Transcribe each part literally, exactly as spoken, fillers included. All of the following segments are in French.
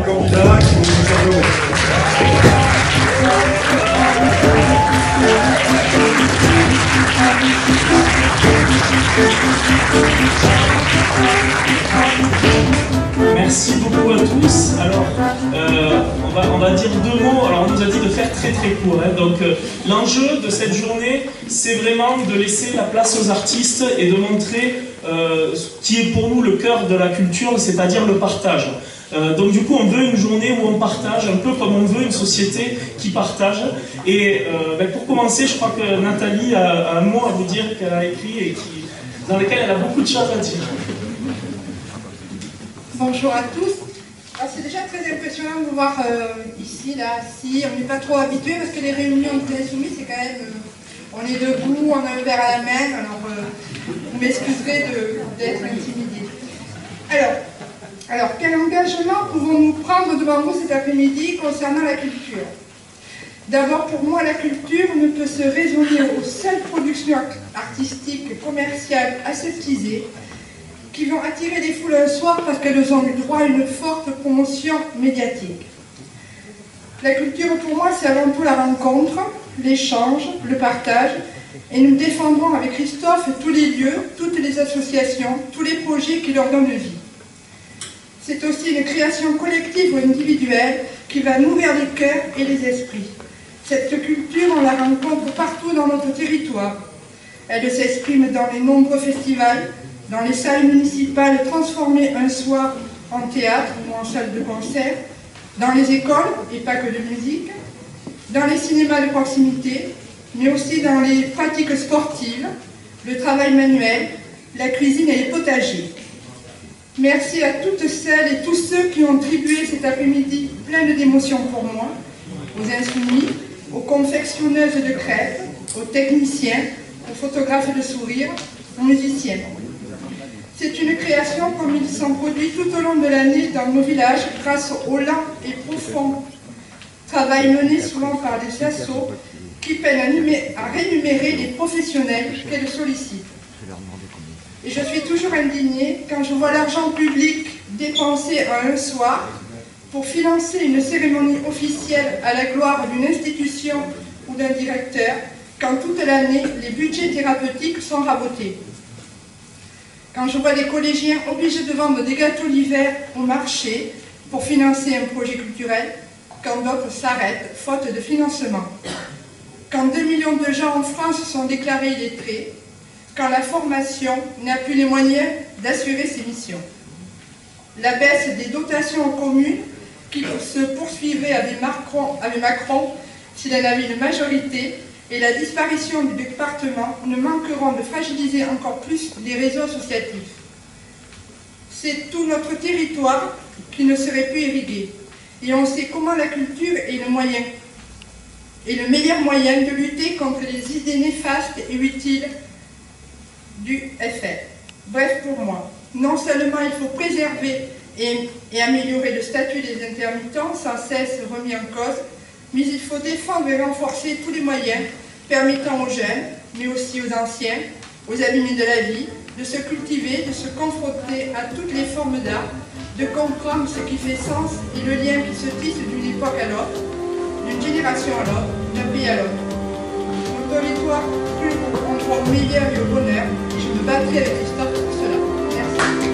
candidats qui vont vous servir. Merci beaucoup à tous. Alors, euh, on, va, on va dire deux mots. Alors, on nous a dit de faire très très court. Hein. Donc, euh, l'enjeu de cette journée, c'est vraiment de laisser la place aux artistes et de montrer euh, ce qui est pour nous le cœur de la culture, c'est-à-dire le partage. Euh, donc du coup, on veut une journée où on partage, un peu comme on veut une société qui partage. Et euh, ben, pour commencer, je crois que Nathalie a, a un mot à vous dire qu'elle a écrit et qui, dans lequel elle a beaucoup de choses à dire. Bonjour à tous. C'est déjà très impressionnant de vous voir euh, ici, là, assis. On n'est pas trop habitué parce que les réunions de l'insoumis, c'est quand même... Euh, on est debout, on a un verre à la main, alors euh, vous m'excuserez d'être intimidé. Alors, alors, quel engagement pouvons-nous prendre devant vous cet après-midi concernant la culture? D'abord, pour moi, la culture ne peut se raisonner aux seules productions artistiques, commerciales, aseptisées, qui vont attirer les foules un soir parce qu'elles ont eu droit à une forte promotion médiatique. La culture, pour moi, c'est avant tout la rencontre, l'échange, le partage, et nous défendrons avec Christophe tous les lieux, toutes les associations, tous les projets qui leur donnent vie. C'est aussi une création collective ou individuelle qui va nourrir les cœurs et les esprits. Cette culture, on la rencontre partout dans notre territoire. Elle s'exprime dans les nombreux festivals, dans les salles municipales transformées un soir en théâtre ou en salle de concert, dans les écoles, et pas que de musique, dans les cinémas de proximité, mais aussi dans les pratiques sportives, le travail manuel, la cuisine et les potagers. Merci à toutes celles et tous ceux qui ont tribué cet après-midi plein d'émotions pour moi, aux insoumis, aux confectionneuses de crêpes, aux techniciens, aux photographes de sourires, aux musiciens. C'est une création comme il s'en produit tout au long de l'année dans nos villages grâce au lent et profond travail mené souvent par des assos qui peinent à, à rémunérer les professionnels qu'elles sollicitent. Et je suis toujours indignée quand je vois l'argent public dépensé à un soir pour financer une cérémonie officielle à la gloire d'une institution ou d'un directeur, quand toute l'année les budgets thérapeutiques sont rabotés. Quand je vois des collégiens obligés de vendre des gâteaux l'hiver au marché pour financer un projet culturel, quand d'autres s'arrêtent faute de financement. Quand deux millions de gens en France sont déclarés illettrés, quand la formation n'a plus les moyens d'assurer ses missions. La baisse des dotations aux communes qui se poursuivrait avec Macron, avec Macron s'il en avait une majorité, et la disparition du département ne manqueront de fragiliser encore plus les réseaux associatifs. C'est tout notre territoire qui ne serait plus irrigué. Et on sait comment la culture est le moyen, est le meilleur moyen de lutter contre les idées néfastes et utiles du F R. Bref, pour moi, non seulement il faut préserver et, et améliorer le statut des intermittents sans cesse remis en cause, mais il faut défendre et renforcer tous les moyens permettant aux jeunes, mais aussi aux anciens, aux abîmés de la vie, de se cultiver, de se confronter à toutes les formes d'art, de comprendre ce qui fait sens et le lien qui se tisse d'une époque à l'autre, d'une génération à l'autre, d'un pays à l'autre. Mon territoire plus endroit au meilleur et au bonheur, et je me battrai avec Christophe pour cela. Merci.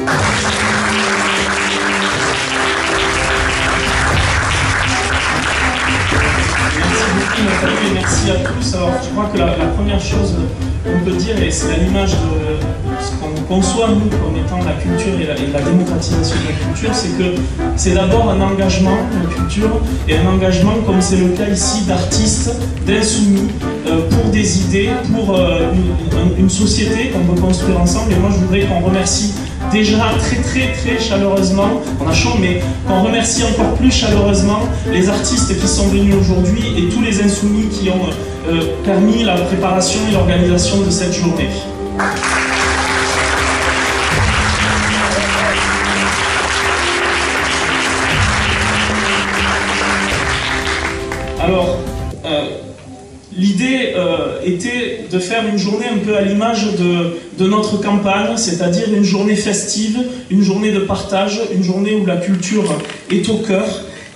Merci beaucoup Nathalie et merci à tous. Alors je crois que la, la première chose qu'on peut dire, et c'est à l'image de ce qu'on conçoit nous comme étant la culture et la, et la démocratisation de la culture, c'est que c'est d'abord un engagement, la culture, et un engagement comme c'est le cas ici d'artistes, d'insoumis, euh, pour des idées, pour euh, une, une société qu'on peut construire ensemble. Et moi je voudrais qu'on remercie déjà très très très chaleureusement, on a chaud, mais qu'on remercie encore plus chaleureusement les artistes qui sont venus aujourd'hui et tous les insoumis qui ont euh, permis la préparation et l'organisation de cette journée. Alors, euh, l'idée euh, était de faire une journée un peu à l'image de, de notre campagne, c'est-à-dire une journée festive, une journée de partage, une journée où la culture est au cœur,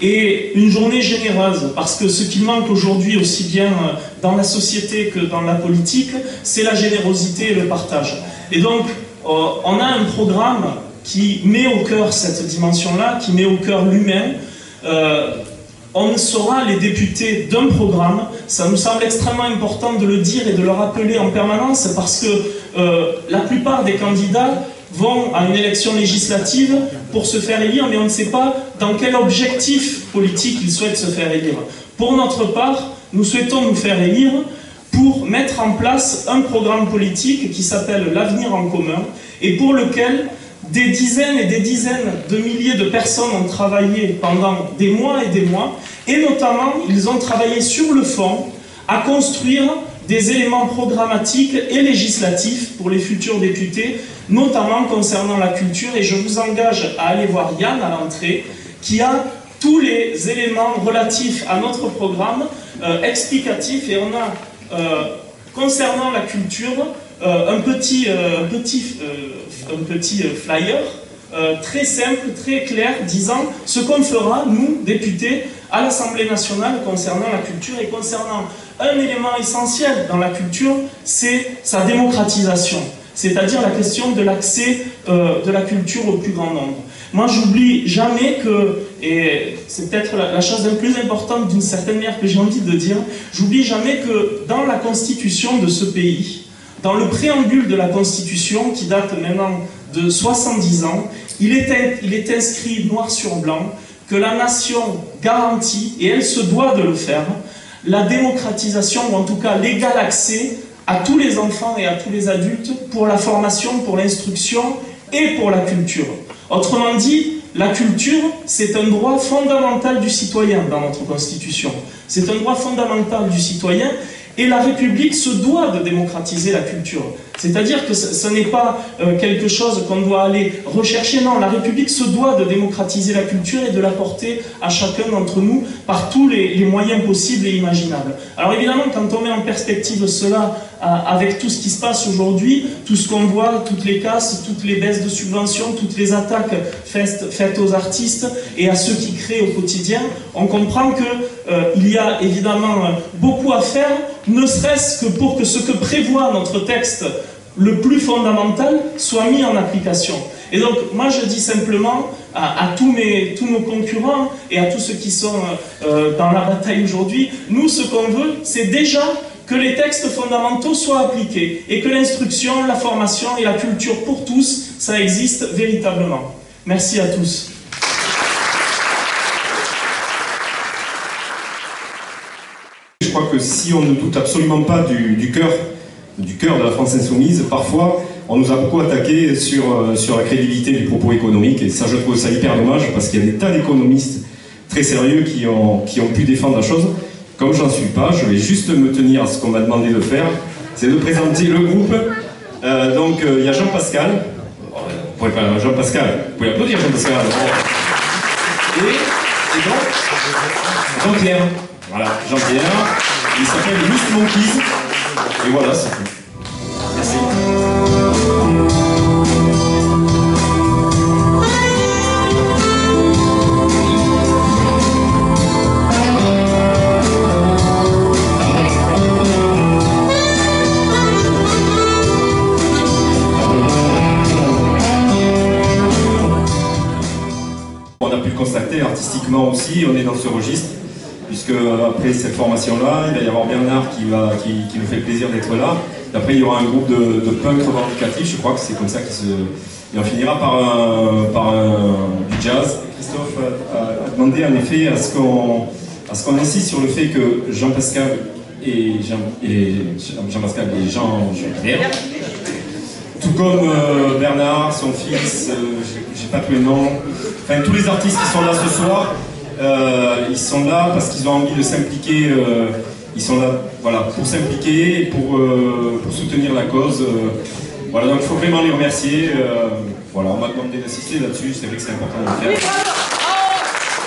et une journée généreuse, parce que ce qui manque aujourd'hui aussi bien dans la société que dans la politique, c'est la générosité et le partage. Et donc, euh, on a un programme qui met au cœur cette dimension-là, qui met au cœur l'humain. Euh, on sera les députés d'un programme, ça nous semble extrêmement important de le dire et de le rappeler en permanence, parce que euh, la plupart des candidats vont à une élection législative pour se faire élire, mais on ne sait pas dans quel objectif politique ils souhaitent se faire élire. Pour notre part, nous souhaitons nous faire élire pour mettre en place un programme politique qui s'appelle l'Avenir en commun, et pour lequel des dizaines et des dizaines de milliers de personnes ont travaillé pendant des mois et des mois, et notamment, ils ont travaillé sur le fond à construire des éléments programmatiques et législatifs pour les futurs députés, notamment concernant la culture, et je vous engage à aller voir Yann à l'entrée, qui a tous les éléments relatifs à notre programme, euh, explicatifs, et on a, euh, concernant la culture, euh, un petit, euh, petit, euh, un petit flyer, euh, très simple, très clair, disant ce qu'on fera, nous, députés, à l'Assemblée nationale concernant la culture, et concernant un élément essentiel dans la culture, c'est sa démocratisation, c'est-à-dire la question de l'accès euh, de la culture au plus grand nombre. Moi, j'oublie jamais que, et c'est peut-être la, la chose la plus importante d'une certaine manière que j'ai envie de dire, j'oublie jamais que dans la constitution de ce pays, dans le préambule de la Constitution, qui date maintenant de soixante-dix ans, il est, il est inscrit noir sur blanc que la nation garantit, et elle se doit de le faire, la démocratisation, ou en tout cas l'égal accès à tous les enfants et à tous les adultes pour la formation, pour l'instruction et pour la culture. Autrement dit, la culture, c'est un droit fondamental du citoyen dans notre Constitution. C'est un droit fondamental du citoyen, et la République se doit de démocratiser la culture. C'est-à-dire que ce, ce n'est pas euh, quelque chose qu'on doit aller rechercher, non, la République se doit de démocratiser la culture et de l'apporter à chacun d'entre nous par tous les, les moyens possibles et imaginables. Alors évidemment, quand on met en perspective cela euh, avec tout ce qui se passe aujourd'hui, tout ce qu'on voit, toutes les casses, toutes les baisses de subventions, toutes les attaques faites, faites aux artistes et à ceux qui créent au quotidien, on comprend qu'il euh, y a évidemment beaucoup à faire, ne serait-ce que pour que ce que prévoit notre texte, le plus fondamental, soit mis en application. Et donc, moi je dis simplement à, à tous, mes, tous nos concurrents et à tous ceux qui sont euh, dans la bataille aujourd'hui, nous ce qu'on veut, c'est déjà que les textes fondamentaux soient appliqués et que l'instruction, la formation et la culture pour tous, ça existe véritablement. Merci à tous. Je crois que si on ne doute absolument pas du, du cœur du cœur de la France insoumise, parfois on nous a beaucoup attaqué sur, euh, sur la crédibilité du propos économique, et ça je trouve ça hyper dommage, parce qu'il y a des tas d'économistes très sérieux qui ont, qui ont pu défendre la chose. Comme j'en suis pas, je vais juste me tenir à ce qu'on m'a demandé de faire, c'est de présenter le groupe. Euh, donc il euh, y a Jean-Pascal, vous pouvez pas, Jean-Pascal, vous pouvez applaudir Jean-Pascal. Et, et donc Jean-Pierre. Voilà, Jean-Pierre, il s'appelle Loose Monkeys, et voilà, c'est tout. Merci. On a pu le constater artistiquement aussi, on est dans ce registre. Puisque après cette formation-là, il va y avoir Bernard qui, va, qui, qui nous fait le plaisir d'être là. Et après, il y aura un groupe de, de punk revendicatif, je crois que c'est comme ça qu'il se... Et on finira par, un, par un, du jazz. Christophe a, a demandé en effet à ce qu'on qu'on insiste sur le fait que Jean-Pascal et Jean, et Jean-Pascal et Jean, Jean-Pierre, tout comme euh, Bernard, son fils, euh, j'ai pas tous les noms, enfin tous les artistes qui sont là ce soir, Euh, ils sont là parce qu'ils ont envie de s'impliquer, euh, ils sont là voilà, pour s'impliquer et pour, euh, pour soutenir la cause. Euh, voilà, donc il faut vraiment les remercier. Euh, voilà, on m'a demandé d'assister là-dessus, c'est vrai que c'est important de le faire.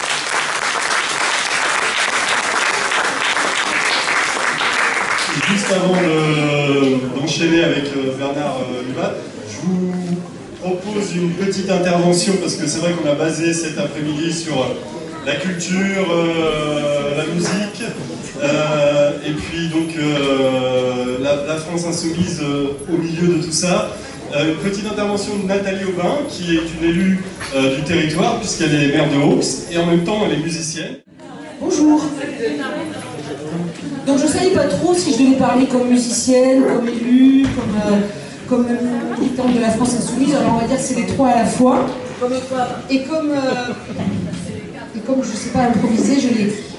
Juste juste avant d'enchaîner avec euh, Bernard euh, Lubat, je vous propose une petite intervention parce que c'est vrai qu'on a basé cet après-midi sur euh, la culture, euh, la musique, euh, et puis donc euh, la, la France insoumise euh, au milieu de tout ça. Euh, une petite intervention de Nathalie Aubin, qui est une élue euh, du territoire, puisqu'elle est maire de Haux, et en même temps elle est musicienne. Bonjour. Donc je ne savais pas trop si je devais parler comme musicienne, comme élue, comme, euh, comme militante de la France insoumise, alors on va dire que c'est les trois à la fois. Et comme, euh, et comme je ne sais pas improviser, je l'ai écrit.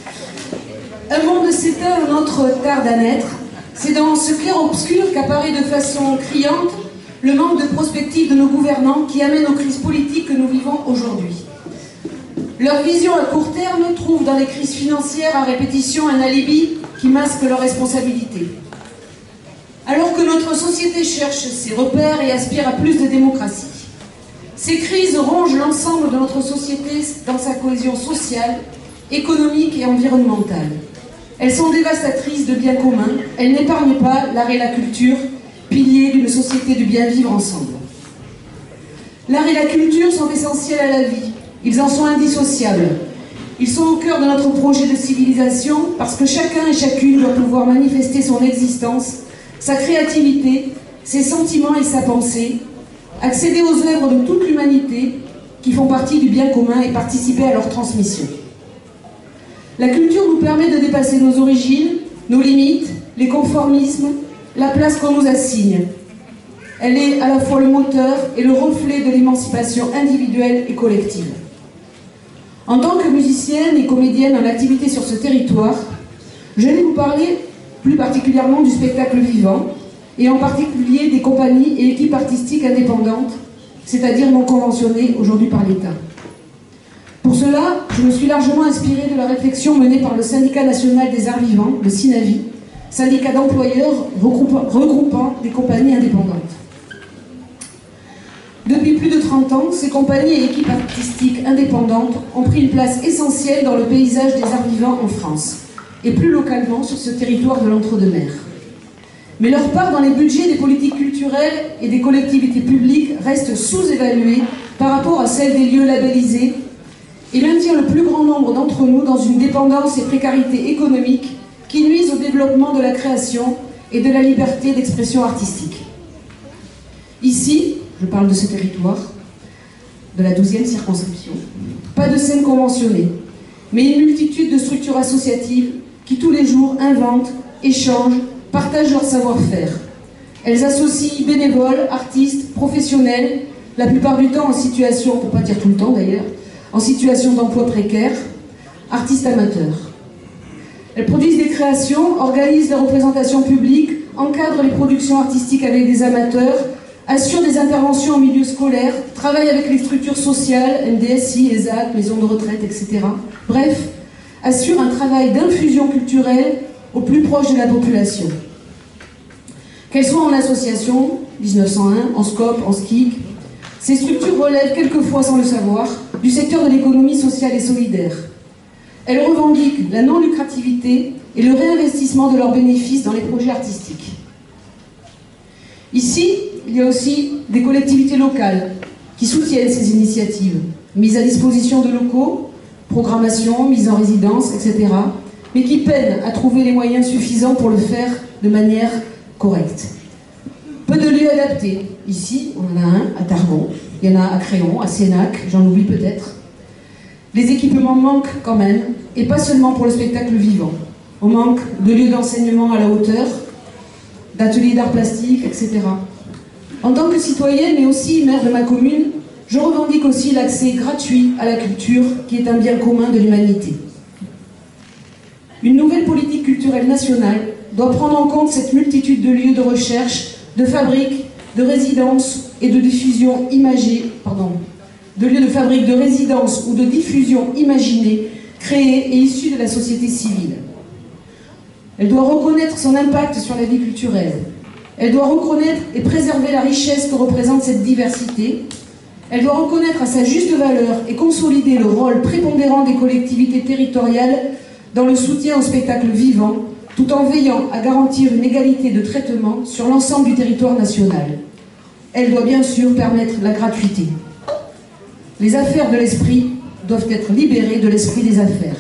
Un monde s'éteint, un autre tarde à naître. C'est dans ce clair-obscur qu'apparaît de façon criante le manque de prospective de nos gouvernants qui amène aux crises politiques que nous vivons aujourd'hui. Leur vision à court terme trouve dans les crises financières à répétition un alibi qui masque leurs responsabilités. Alors que notre société cherche ses repères et aspire à plus de démocratie, ces crises rongent l'ensemble de notre société dans sa cohésion sociale, économique et environnementale. Elles sont dévastatrices de biens communs, elles n'épargnent pas l'art et la culture, piliers d'une société du bien vivre ensemble. L'art et la culture sont essentiels à la vie, ils en sont indissociables. Ils sont au cœur de notre projet de civilisation parce que chacun et chacune doit pouvoir manifester son existence, sa créativité, ses sentiments et sa pensée, accéder aux œuvres de toute l'humanité qui font partie du bien commun et participer à leur transmission. La culture nous permet de dépasser nos origines, nos limites, les conformismes, la place qu'on nous assigne. Elle est à la fois le moteur et le reflet de l'émancipation individuelle et collective. En tant que musicienne et comédienne en activité sur ce territoire, je vais vous parler plus particulièrement du spectacle vivant, et en particulier des compagnies et équipes artistiques indépendantes, c'est-à-dire non conventionnées aujourd'hui par l'État. Pour cela, je me suis largement inspirée de la réflexion menée par le Syndicat national des arts vivants, le SINAVI, syndicat d'employeurs regroupant, regroupant des compagnies indépendantes. Depuis plus de trente ans, ces compagnies et équipes artistiques indépendantes ont pris une place essentielle dans le paysage des arts vivants en France, et plus localement sur ce territoire de l'Entre-deux-Mers. Mais leur part dans les budgets des politiques culturelles et des collectivités publiques reste sous-évaluée par rapport à celle des lieux labellisés et maintient le plus grand nombre d'entre nous dans une dépendance et précarité économique qui nuisent au développement de la création et de la liberté d'expression artistique. Ici, je parle de ce territoire, de la douzième circonscription, pas de scène conventionnée, mais une multitude de structures associatives qui tous les jours inventent, échangent, partagent leur savoir-faire. Elles associent bénévoles, artistes, professionnels, la plupart du temps en situation, pour ne pas dire tout le temps d'ailleurs, en situation d'emploi précaire, artistes amateurs. Elles produisent des créations, organisent des représentations publiques, encadrent les productions artistiques avec des amateurs, assurent des interventions en milieu scolaire, travaillent avec les structures sociales, M D S I, E S A C, maisons de retraite, et cetera. Bref, assurent un travail d'infusion culturelle au plus proche de la population. Qu'elles soient en association, dix-neuf cent un, en SCOP, en S C I C, ces structures relèvent quelquefois, sans le savoir, du secteur de l'économie sociale et solidaire. Elles revendiquent la non-lucrativité et le réinvestissement de leurs bénéfices dans les projets artistiques. Ici, il y a aussi des collectivités locales qui soutiennent ces initiatives, mise à disposition de locaux, programmation, mise en résidence, et cetera, mais qui peinent à trouver les moyens suffisants pour le faire de manière correcte. Peu de lieux adaptés. Ici, on en a un à Targon, il y en a à Créon, à Sénac, j'en oublie peut-être. Les équipements manquent quand même, et pas seulement pour le spectacle vivant. On manque de lieux d'enseignement à la hauteur, d'ateliers d'art plastique, et cetera. En tant que citoyenne, mais aussi maire de ma commune, je revendique aussi l'accès gratuit à la culture, qui est un bien commun de l'humanité. Une nouvelle politique culturelle nationale doit prendre en compte cette multitude de lieux de recherche, de fabriques, de résidences et de diffusion imagée, pardon, de lieux de fabrique, de résidence ou de diffusion imaginée, créés et issus de la société civile. Elle doit reconnaître son impact sur la vie culturelle. Elle doit reconnaître et préserver la richesse que représente cette diversité. Elle doit reconnaître à sa juste valeur et consolider le rôle prépondérant des collectivités territoriales dans le soutien au spectacle vivant, tout en veillant à garantir une égalité de traitement sur l'ensemble du territoire national. Elle doit bien sûr permettre la gratuité. Les affaires de l'esprit doivent être libérées de l'esprit des affaires.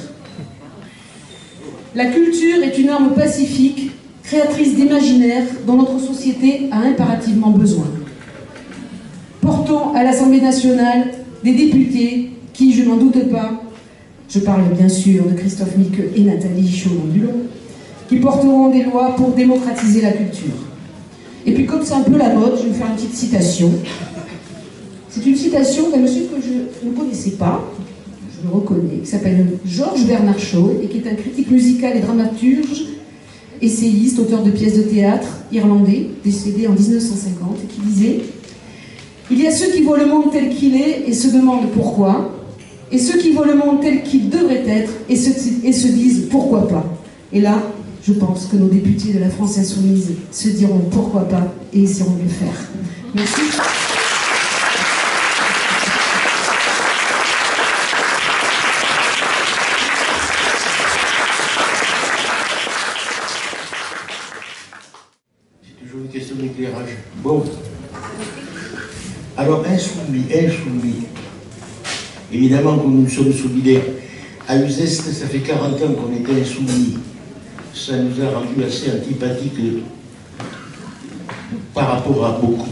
La culture est une arme pacifique, créatrice d'imaginaire dont notre société a impérativement besoin. Portons à l'Assemblée nationale des députés qui, je n'en doute pas, je parle bien sûr de Christophe Miqueux et Nathalie Chaumont-Dulon, qui porteront des lois pour démocratiser la culture. Et puis comme c'est un peu la mode, je vais vous faire une petite citation. C'est une citation d'un monsieur que je ne connaissais pas, je le reconnais, qui s'appelle Georges Bernard Shaw et qui est un critique musical et dramaturge, essayiste, auteur de pièces de théâtre irlandais, décédé en mille neuf cent cinquante, et qui disait « Il y a ceux qui voient le monde tel qu'il est et se demandent pourquoi, et ceux qui voient le monde tel qu'il devrait être et se, et se disent pourquoi pas. » Et là, je pense que nos députés de la France Insoumise se diront pourquoi pas et essaieront de le faire. Merci. C'est toujours une question d'éclairage. Bon. Alors, insoumis, insoumis. Évidemment que nous sommes solidaires. À Uzès, ça fait quarante ans qu'on était insoumis. Ça nous a rendu assez antipathiques par rapport à beaucoup.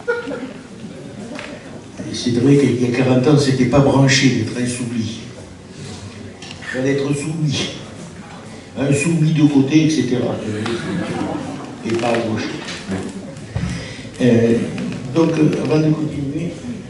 Et c'est vrai qu'il y a quarante ans, c'était pas branché d'être insoumis. Il fallait être soumis. Un soumis de côté, et cetera. Et pas à gauche. Euh, donc, avant de continuer,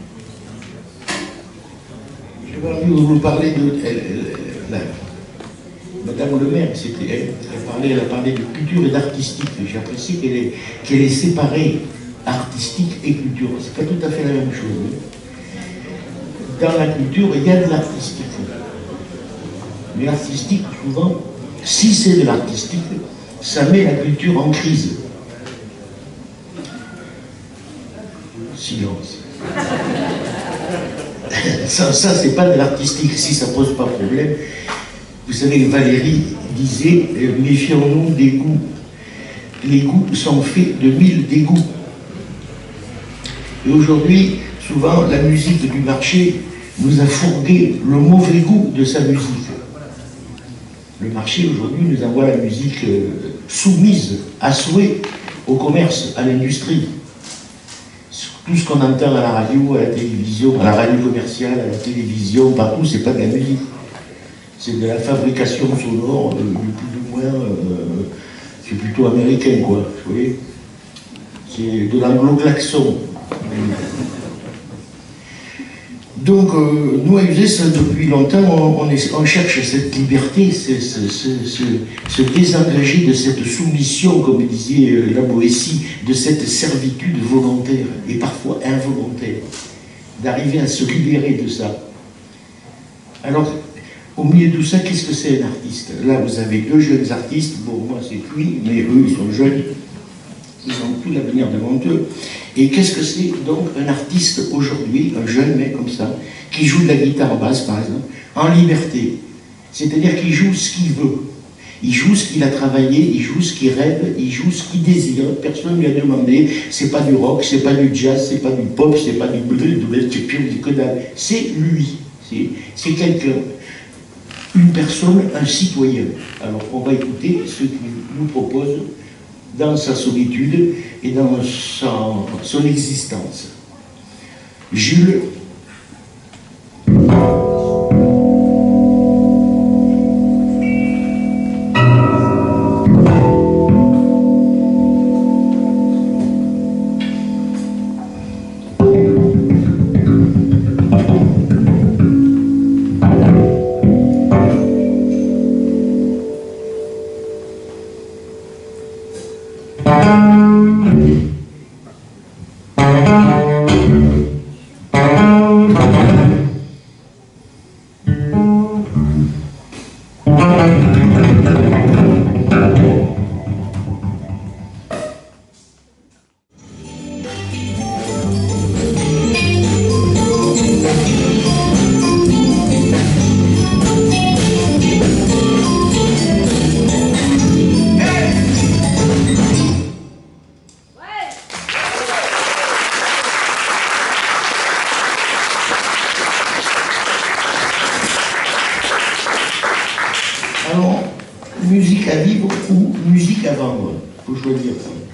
j'ai envie de vous parler de... Euh, la, Madame le maire, c'était elle, elle, parlait, elle a parlé de culture et d'artistique. J'apprécie qu'elle est, qu'elle est séparée artistique et culture. C'est pas tout à fait la même chose. Dans la culture, il y a de l'artistique. Mais l'artistique, souvent, si c'est de l'artistique, ça met la culture en crise. Silence. Ça, ça c'est pas de l'artistique, si ça pose pas problème. Vous savez, Valérie disait, méfions-nous des goûts. Les goûts sont faits de mille dégoûts. Et aujourd'hui, souvent, la musique du marché nous a fourgué le mauvais goût de sa musique. Le marché, aujourd'hui, nous envoie la musique euh, soumise à souhait au commerce, à l'industrie. Tout ce qu'on entend à la radio, à la télévision, à la radio commerciale, à la télévision, partout, c'est pas de la musique. C'est de la fabrication sonore, euh, plus ou moins, euh, c'est plutôt américain, quoi, vous voyez. C'est de l'anglo-klaxon. Donc, euh, nous, à Uzès, depuis longtemps, on, on, est, on cherche cette liberté, ce, ce, ce, ce, se désengager de cette soumission, comme disait euh, la Boétie, de cette servitude volontaire, et parfois involontaire, d'arriver à se libérer de ça. Alors, au milieu de tout ça, qu'est-ce que c'est un artiste? Là, vous avez deux jeunes artistes, bon, moi c'est lui, mais eux, ils sont jeunes, ils ont tout l'avenir devant eux. Et qu'est-ce que c'est donc un artiste aujourd'hui, un jeune mec comme ça, qui joue de la guitare basse, par exemple, en liberté? C'est-à-dire qu'il joue ce qu'il veut. Il joue ce qu'il a travaillé, il joue ce qu'il rêve, il joue ce qu'il désire. Personne ne lui a demandé, c'est pas du rock, c'est pas du jazz, c'est pas du pop, c'est pas du bleu, du que dalle. C'est lui, c'est quelqu'un. Une personne, un citoyen. Alors on va écouter ce qu'il nous propose dans sa solitude et dans son, son existence. Jules. Thank you. musique à vivre ou musique à vendre. Il faut choisir.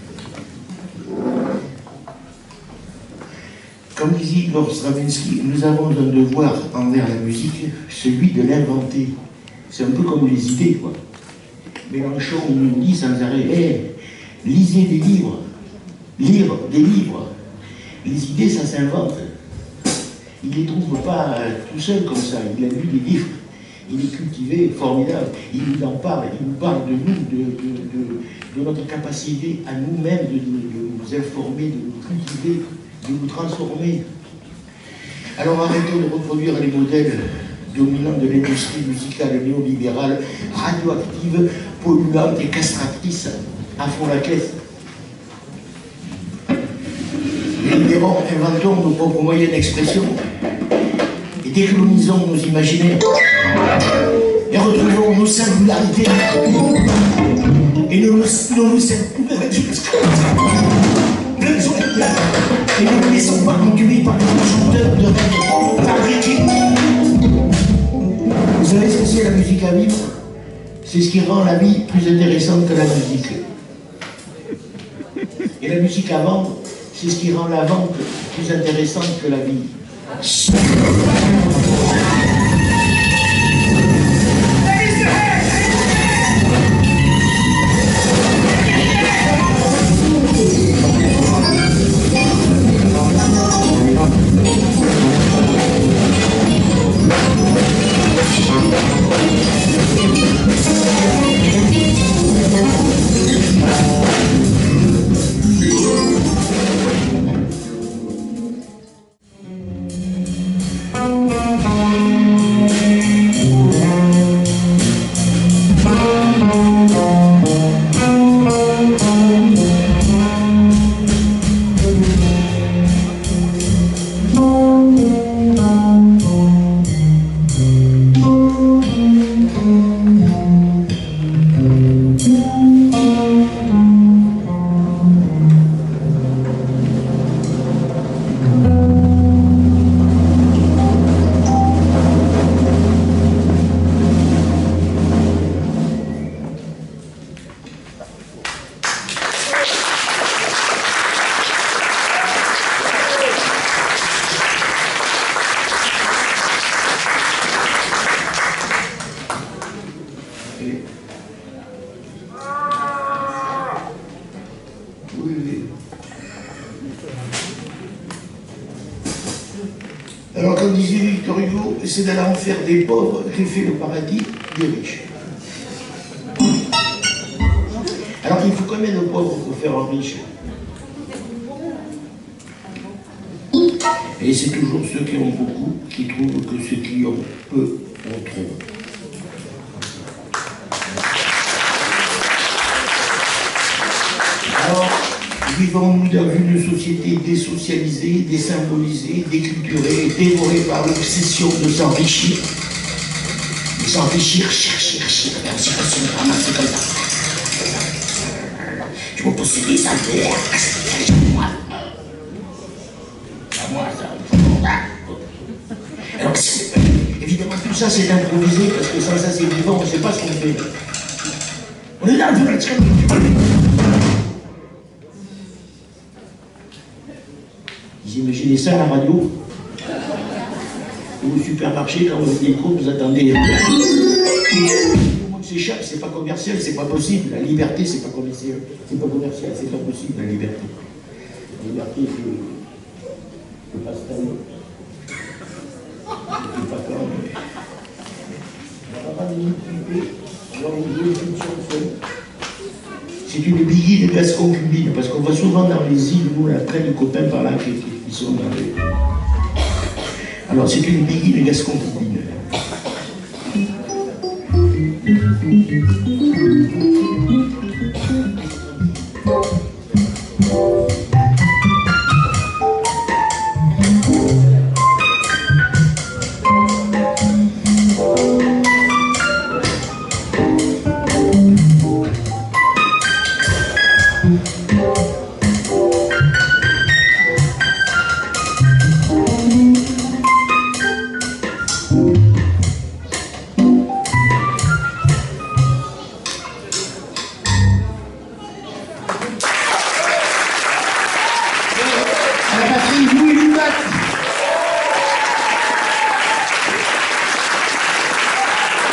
Comme disait Igor Stravinsky, nous avons un devoir envers la musique, celui de l'inventer. C'est un peu comme les idées, quoi. Mélenchon nous dit sans arrêt, hey, lisez des livres, lire des livres. Les idées, ça s'invente. Il ne les trouve pas euh, tout seul comme ça. Il a lu des livres, il est cultivé, formidable. Il nous en parle, il nous parle de nous, de, de, de, de notre capacité à nous-mêmes de, de, de nous informer, de nous cultiver, de nous transformer. Alors arrêtons de reproduire les modèles dominants de l'industrie musicale néolibérale, radioactive, polluante et castratrice, à fond la caisse. Libérons, inventons nos propres moyens d'expression et décolonisons nos imaginaires et retrouvons nos singularités et nos, nos, nos et ne nous laissons pas conduire par des chanteurs de rêve fabriqués. Vous savez ce que c'est la musique à vivre? C'est ce qui rend la vie plus intéressante que la musique. Et la musique à vendre, c'est ce qui rend la vente plus intéressante que la vie. Alors, comme disait Victor Hugo, c'est dans l'enfer des pauvres qu'est fait le paradis des riches. Alors, il faut combien de pauvres pour faire un riche? Et c'est toujours ceux qui ont beaucoup qui trouvent que ceux qui ont peu ont trop. Alors, vivons-nous dans une société désocialisée, désymbolisée, déculturée, dévorée par l'obsession de s'enrichir. De s'enrichir, chercher, chercher, ramasser, ramasser comme ça. Je veux posséder sa terre, c'est moi. À moi, ça. Alors, évidemment, tout ça, c'est improvisé, parce que sans ça, c'est vivant, on ne sait pas ce qu'on fait. On est là, vous êtes comme... Vous imaginez ça à la radio? Ou au supermarché, quand vous êtes des groupes, vous attendez. Tout le monde s'échappe, c'est pas commercial, c'est pas possible. La liberté, c'est pas commercial, c'est pas commercial, c'est pas possible, la liberté. La liberté, c'est le passe-temps. C'est pas quand, mais... On va pas manipuler, on va vous donner une chanson. C'est une biguille de Gascon-Cubine, parce qu'on va souvent dans les îles, nous, on a plein de copains par là qui, qui sont dans les... Alors, c'est une biguille de Gascon-Cubine.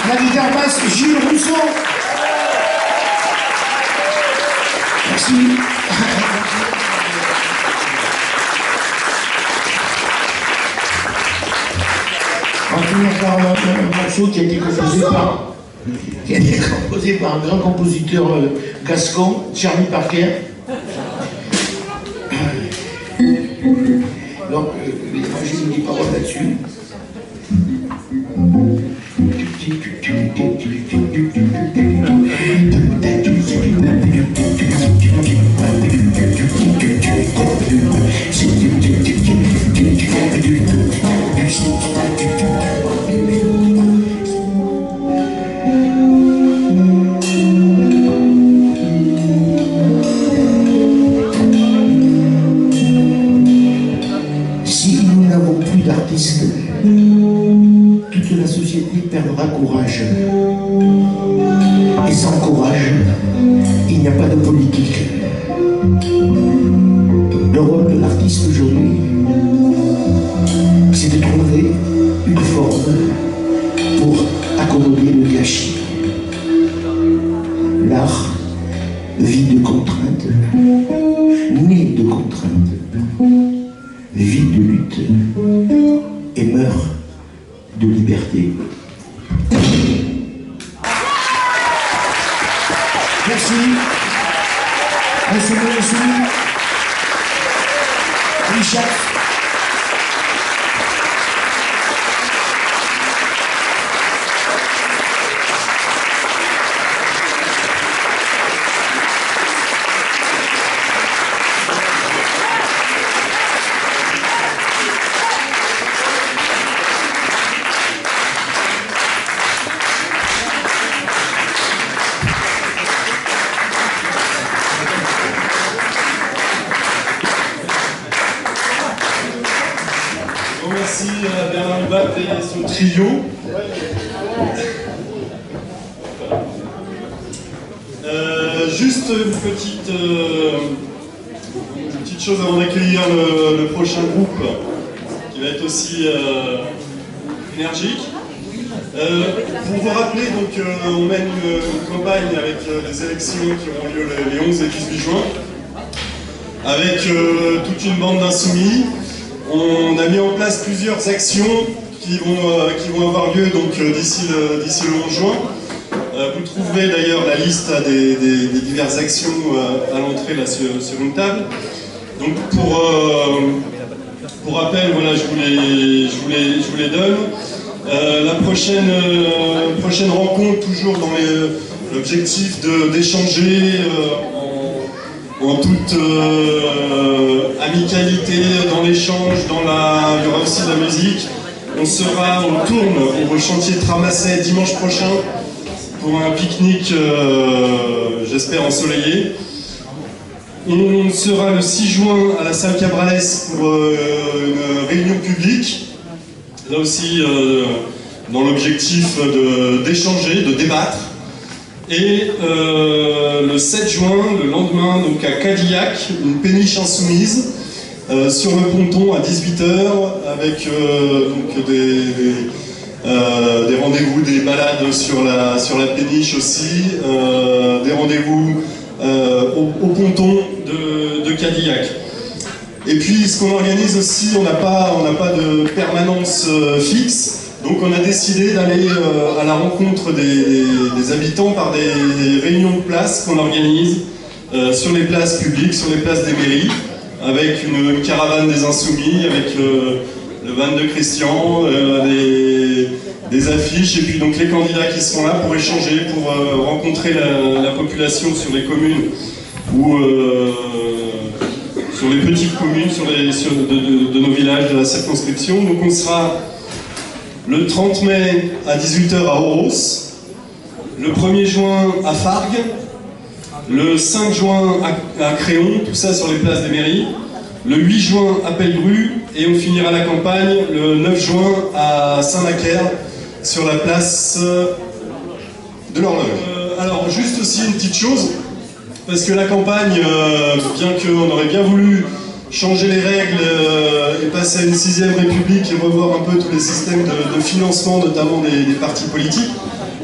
La guitare basse, Gilles Rousseau. Merci. On va finir par un, un morceau qui a été composé par, qui a été composé par un grand compositeur euh, gascon, Charlie Parker. Donc, euh, moi j'ai mis des paroles là-dessus. Si nous n'avons plus d'artistes, toute la société perdra courage. Et sans courage, il n'y a pas de politique. Le rôle de l'artiste aujourd'hui, c'est de trouver une forme pour accommoder le gâchis. L'art vit de contraintes, naît de contraintes, vit de lutte et meurt de liberté. Merci. Merci, merci. Richard. Merci à Bernard Lubat et son trio. Euh, juste une petite, euh, une petite chose avant d'accueillir le, le prochain groupe qui va être aussi euh, énergique. Euh, pour vous rappeler, donc, euh, on mène une, une campagne avec euh, les élections qui auront lieu les, les onze et dix-huit juin, avec euh, toute une bande d'insoumis. On a mis en place plusieurs actions qui vont, euh, qui vont avoir lieu donc euh, d'ici le, d'ici le onze juin. Euh, vous trouverez d'ailleurs la liste des, des, des diverses actions euh, à l'entrée là sur, sur une table. Donc pour, euh, pour rappel, voilà, je vous les, je vous les, je vous les donne. Euh, la prochaine, euh, prochaine rencontre, toujours dans l'objectif d'échanger euh, en, en toute euh, amicalité, dans l'échange, dans la, il y aura aussi de la musique. On sera, on tourne au chantier de Tramasset dimanche prochain pour un pique-nique, euh, j'espère ensoleillé. On sera le six juin à la salle Cabrales pour euh, une réunion publique. Là aussi, euh, dans l'objectif d'échanger, de, de débattre. Et euh, le sept juin, le lendemain, donc à Cadillac, une péniche insoumise, euh, sur le ponton à dix-huit heures, avec euh, donc des, des, euh, des rendez-vous, des balades sur la, sur la péniche aussi, euh, des rendez-vous euh, au, au ponton de, de Cadillac. Et puis ce qu'on organise aussi, on n'a pas, on n'a pas de permanence euh, fixe, donc on a décidé d'aller euh, à la rencontre des, des habitants par des réunions de place qu'on organise euh, sur les places publiques, sur les places des mairies, avec une, une caravane des Insoumis, avec euh, le van de Christian, euh, des, des affiches, et puis donc les candidats qui seront là pour échanger, pour euh, rencontrer la, la population sur les communes ou euh, sur les petites communes sur les, sur de, de, de nos villages de la circonscription. Donc on sera le trente mai à dix-huit heures à Oros, le premier juin à Fargues, le cinq juin à, à Créon, tout ça sur les places des mairies, le huit juin à Pellegru, et on finira la campagne le neuf juin à Saint-Macaire, sur la place de l'Horloge. Euh, alors juste aussi une petite chose, parce que la campagne, euh, bien qu'on aurait bien voulu changer les règles euh, et passer à une sixième république et revoir un peu tous les systèmes de, de financement, notamment des, des partis politiques,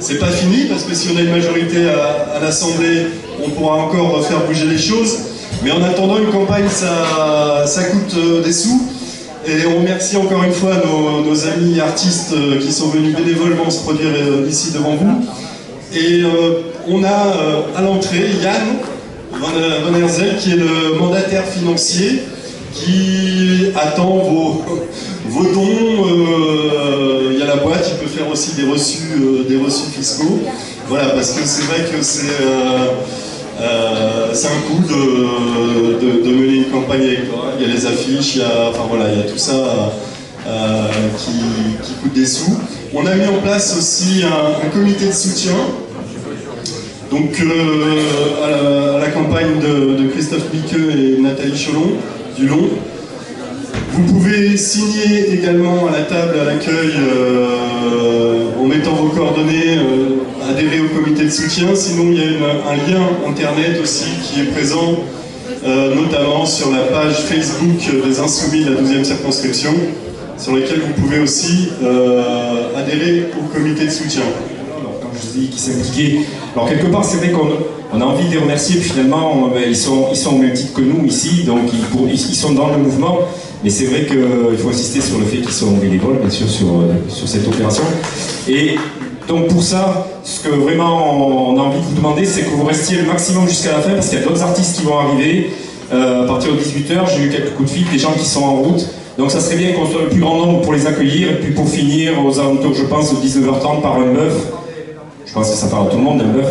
c'est pas fini, parce que si on a une majorité à, à l'Assemblée, on pourra encore faire bouger les choses. Mais en attendant, une campagne, ça, ça coûte des sous. Et on remercie encore une fois nos, nos amis artistes qui sont venus bénévolement se produire ici devant vous. Et euh, on a euh, à l'entrée Yann Van Herzel, qui est le mandataire financier, qui attend vos, vos dons. Euh, il y a la boîte, il peut faire aussi des reçus, euh, des reçus fiscaux. Voilà, parce que c'est vrai que c'est euh, euh, c'est un coût de, de, de mener une campagne électorale. Il y a les affiches, il y a, enfin, voilà, il y a tout ça euh, qui, qui coûte des sous. On a mis en place aussi un, un comité de soutien. Donc euh, à, la, à la campagne de, de Christophe Miqueux et Nathalie Cholon, du Long. Vous pouvez signer également à la table à l'accueil euh, en mettant vos coordonnées, euh, adhérer au comité de soutien. Sinon il y a une, un lien internet aussi qui est présent, euh, notamment sur la page Facebook des Insoumis de la douzième circonscription, sur laquelle vous pouvez aussi euh, adhérer au comité de soutien. Je dis qui s'est impliqué. Alors quelque part c'est vrai qu'on on a envie de les remercier, puis finalement on, ben, ils, sont, ils sont au même titre que nous ici, donc ils, pour, ils, ils sont dans le mouvement, mais c'est vrai qu'il faut insister sur le fait qu'ils sont bénévoles bien sûr sur, sur cette opération. Et donc pour ça, ce que vraiment on a envie de vous demander, c'est que vous restiez le maximum jusqu'à la fin, parce qu'il y a d'autres artistes qui vont arriver. Euh, à partir de dix-huit heures, j'ai eu quelques coups de fil, des gens qui sont en route. Donc ça serait bien qu'on soit le plus grand nombre pour les accueillir, et puis pour finir aux alentours, je pense, de dix-neuf heures trente par un bœuf. Je pense que ça parle à tout le monde, un bœuf.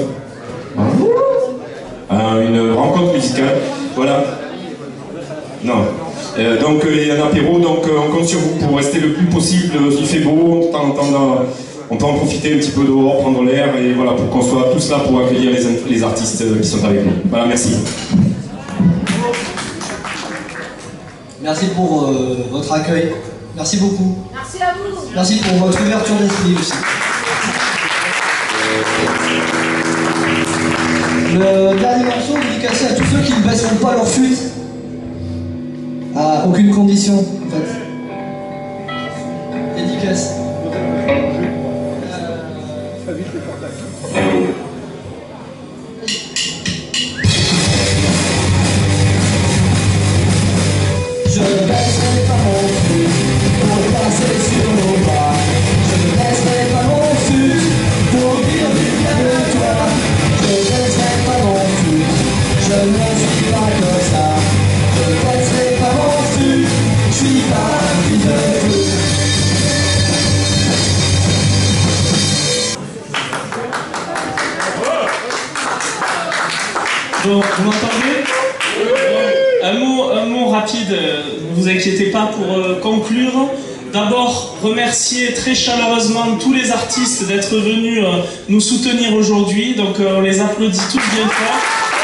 Hein, une rencontre musicale. Voilà. Non. Euh, donc il y a un apéro, donc euh, on compte sur vous pour rester le plus possible. Il fait beau, on, on, on peut en profiter un petit peu dehors, prendre l'air, et voilà, pour qu'on soit tous là pour accueillir les, les artistes qui sont avec nous. Voilà, merci. Merci pour euh, votre accueil. Merci beaucoup. Merci à vous. Merci pour votre ouverture d'esprit aussi. Le dernier morceau dédicacé à tous ceux qui ne baisseront pas leur fuite. À aucune condition, en fait. Dédicace. Je ne baisserai pas mon fut pour passer sur nos bras. Je ne baisserai pas mon fut pour dire du bien de toi. Je ne baisserai pas mon fut, je ne suis pas comme ça. Je ne baisserai pas mon fut, je suis pas un fils de fou. Bon, vous m'entendez? Un mot, un mot rapide, ne vous inquiétez pas, pour euh, conclure. D'abord, remercier très chaleureusement tous les artistes d'être venus euh, nous soutenir aujourd'hui. Donc euh, on les applaudit tous bien fort.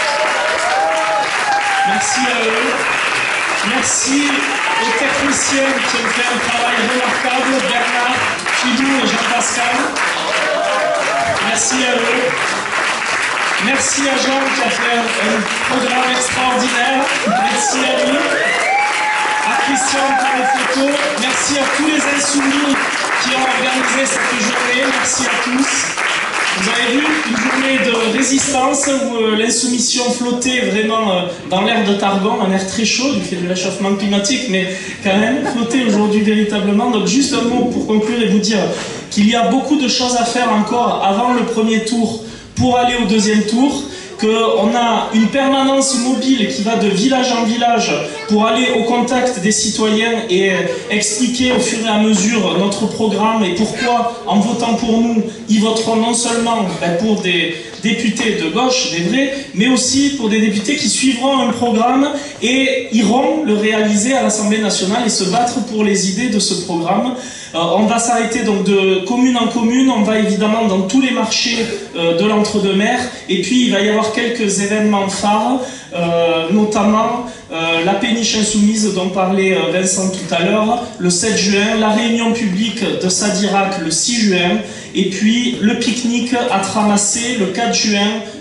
Merci à eux. Merci aux techniciens qui ont fait un travail remarquable, Bernard, Philou et Jean-Pascal. Merci à eux. Merci à Jean qui a fait un, un programme extraordinaire. Merci à lui. À Christian pour les photos. Merci à tous les insoumis qui ont organisé cette journée. Merci à tous. Vous avez vu une journée de résistance où euh, l'insoumission flottait vraiment euh, dans l'air de Targon, un air très chaud du fait du réchauffement climatique, mais quand même flottait aujourd'hui véritablement. Donc juste un mot pour conclure et vous dire qu'il y a beaucoup de choses à faire encore avant le premier tour pour aller au deuxième tour, qu'on a une permanence mobile qui va de village en village pour aller au contact des citoyens et expliquer au fur et à mesure notre programme et pourquoi, en votant pour nous, ils voteront non seulement ben, pour des députés de gauche, des vrais, mais aussi pour des députés qui suivront un programme et iront le réaliser à l'Assemblée nationale et se battre pour les idées de ce programme. Euh, on va s'arrêter donc de commune en commune, on va évidemment dans tous les marchés euh, de l'entre-deux-mer, et puis il va y avoir quelques événements phares, euh, notamment euh, la péniche insoumise dont parlait euh, Vincent tout à l'heure, le sept juin, la réunion publique de Sadirac le six juin, et puis le pique-nique à Tramassé le quatre juin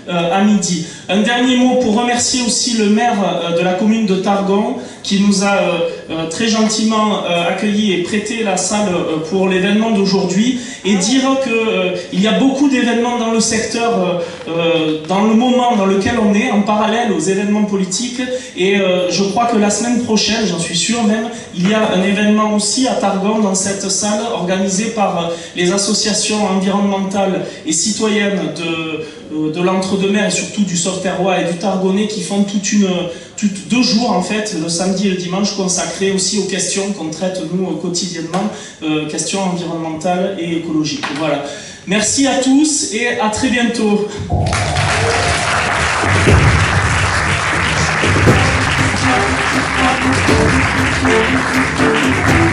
euh, à midi. Un dernier mot pour remercier aussi le maire euh, de la commune de Targon qui nous a euh, euh, très gentiment euh, accueillis et prêté la salle euh, pour l'événement d'aujourd'hui, et dire qu'il euh, y a beaucoup d'événements dans le secteur, euh, euh, dans le moment dans lequel on est, en parallèle aux événements politiques, et euh, je crois que la semaine prochaine, j'en suis sûr même, il y a un événement aussi à Targon dans cette salle organisé par euh, les associations environnementales et citoyennes de, de l'Entre-deux-Mers et surtout du Sauveterrois et du Targonnais qui font toute une, toute, deux jours en fait, le samedi et le dimanche, consacrés aussi aux questions qu'on traite nous quotidiennement, euh, questions environnementales et écologiques. Voilà. Merci à tous et à très bientôt. Thank you.